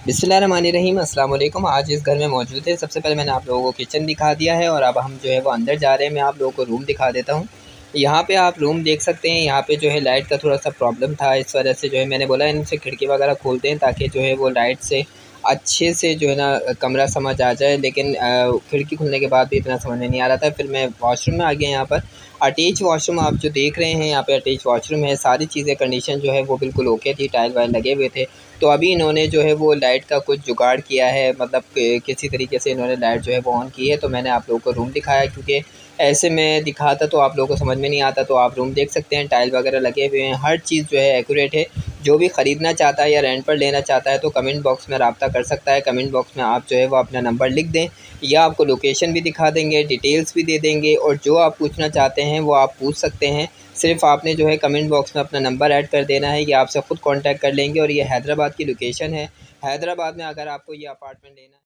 बिस्मिल्लाहिर्रहमानिर्रहीम, अस्सलाम वालेकुम। आज इस घर में मौजूद है। सबसे पहले मैंने आप लोगों को किचन दिखा दिया है और अब हम जो है वो अंदर जा रहे हैं। मैं आप लोगों को रूम दिखा देता हूँ। यहाँ पे आप रूम देख सकते हैं। यहाँ पे जो है लाइट का थोड़ा सा प्रॉब्लम था, इस वजह से जो है मैंने बोला इनसे खिड़की वगैरह खोलते हैं ताकि जो है वो लाइट से अच्छे से जो है ना कमरा समझ आ जाए। लेकिन खिड़की खुलने के बाद भी इतना समझ में नहीं आ रहा था। फिर मैं वॉशरूम में आ गया। यहाँ पर अटैच वॉशरूम आप जो देख रहे हैं, यहाँ पे अटैच वॉशरूम है। सारी चीज़ें कंडीशन जो है वो बिल्कुल ओके थी, टाइल वाइल लगे हुए थे। तो अभी इन्होंने जो है वो लाइट का कुछ जुगाड़ किया है, मतलब किसी तरीके से इन्होंने लाइट जो है वो ऑन की है। तो मैंने आप लोगों को रूम दिखाया, क्योंकि ऐसे में दिखाता तो आप लोगों को समझ में नहीं आता। तो आप रूम देख सकते हैं, टाइल वगैरह लगे हुए हैं, हर चीज़ जो है एक्यूरेट है। जो भी ख़रीदना चाहता है या रेंट पर लेना चाहता है तो कमेंट बॉक्स में रब्ता कर सकता है। कमेंट बॉक्स में आप जो है वो अपना नंबर लिख दें, या आपको लोकेशन भी दिखा देंगे, डिटेल्स भी दे देंगे, और जो आप पूछना चाहते हैं वो आप पूछ सकते हैं। सिर्फ़ आपने जो है कमेंट बॉक्स में अपना नंबर ऐड कर देना है, ये आपसे ख़ुद कांटेक्ट कर लेंगे। और ये हैदराबाद की लोकेशन है। हैदराबाद में अगर आपको ये अपार्टमेंट लेना है